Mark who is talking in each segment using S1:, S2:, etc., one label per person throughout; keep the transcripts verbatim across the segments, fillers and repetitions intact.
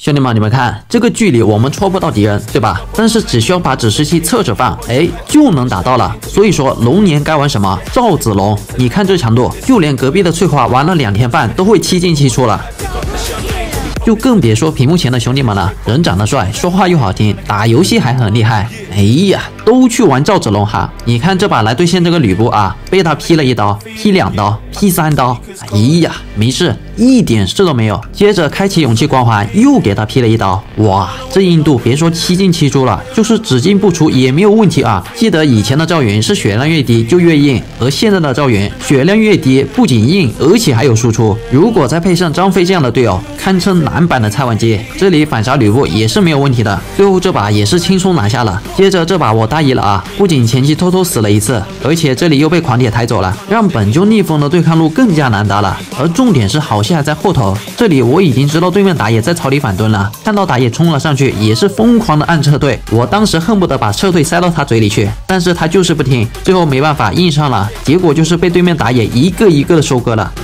S1: 兄弟们，你们看这个距离我们戳不到敌人，对吧？但是只需要把指示器侧着放，哎，就能打到了。所以说龙年该玩什么？赵子龙，你看这强度，就连隔壁的翠花玩了两天半都会七进七出了。就更别说屏幕前的兄弟们了，人长得帅，说话又好听，打游戏还很厉害。哎呀，都去玩赵子龙哈！你看这把来对线这个吕布啊，被他劈了一刀，劈两刀，劈三刀。哎呀，没事，一点事都没有。接着开启勇气光环，又给他劈了一刀。哇，这硬度别说七进七出了，就是只进不出也没有问题啊！记得以前的赵云是血量越低就越硬，而现在的赵云血量越低，不仅硬，而且还有输出。如果再配上张飞这样的队友，堪称男版的蔡文姬。这里反杀吕布也是没有问题的。最后这把也是轻松拿下了。接着这把我大意了啊，不仅前期偷偷死了一次，而且这里又被狂铁抬走了，让本就逆风的对抗路更加难打了。而重点是好戏还在后头，这里我已经知道对面打野在草里反蹲了，看到打野冲了上去，也是疯狂的按撤退。我当时恨不得把撤退塞到他嘴里去，但是他就是不听，最后没办法硬上了，结果就是被对面打野一个一个的收割了。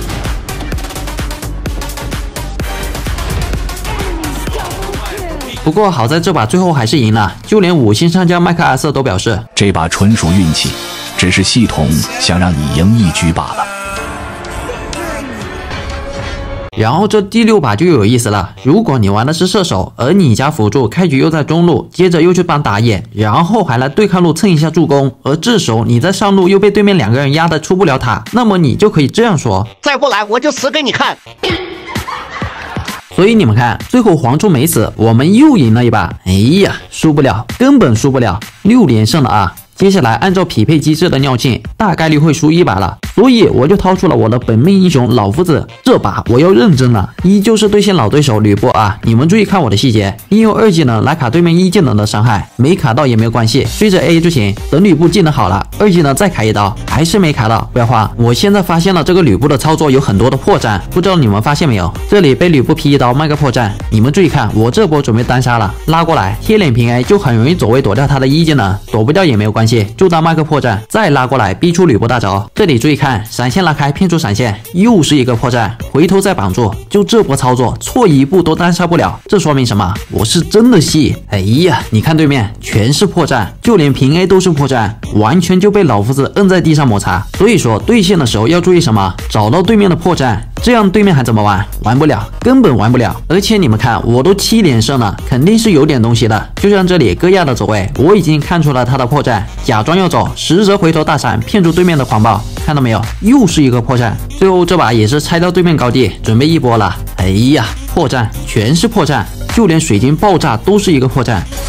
S1: 不过好在这把最后还是赢了，就连五星上将麦克阿瑟都表示，
S2: 这把纯属运气，只是系统想让你赢一局罢了。
S1: 然后这第六把就有意思了，如果你玩的是射手，而你家辅助开局又在中路，接着又去帮打野，然后还来对抗路蹭一下助攻，而这时候你在上路又被对面两个人压得出不了塔，那么你就可以这样说，
S3: 再不来我就死给你看。
S1: 所以你们看，最后黄忠没死，我们又赢了一把。哎呀，输不了，根本输不了，六连胜了啊！接下来按照匹配机制的尿性，大概率会输一把了。所以我就掏出了我的本命英雄老夫子，这把我要认真了，依旧是对线老对手吕布啊！你们注意看我的细节，利用二技能来卡对面一技能的伤害，没卡到也没有关系，追着 A 就行。等吕布技能好了，二技能再卡一刀，还是没卡到，不要慌。我现在发现了这个吕布的操作有很多的破绽，不知道你们发现没有？这里被吕布劈一刀卖个破绽，你们注意看，我这波准备单杀了，拉过来贴脸平 A 就很容易走位躲掉他的一技能，躲不掉也没有关系，就当卖个破绽，再拉过来逼出吕布大招。这里注意看，闪现拉开骗出闪现，又是一个破绽，回头再绑住，就这波操作错一步都单杀不了，这说明什么？我是真的细。哎呀，你看对面全是破绽，就连平 A 都是破绽，完全就被老夫子摁在地上摩擦。所以说对线的时候要注意什么？找到对面的破绽，这样对面还怎么玩？玩不了，根本玩不了。而且你们看，我都七连胜了，肯定是有点东西的。就像这里戈亚的走位，我已经看出了他的破绽，假装要走，实则回头大闪骗住对面的狂暴，看到没有？又是一个破绽。最后这把也是拆到对面高地，准备一波了。哎呀，破绽全是破绽，就连水晶爆炸都是一个破绽。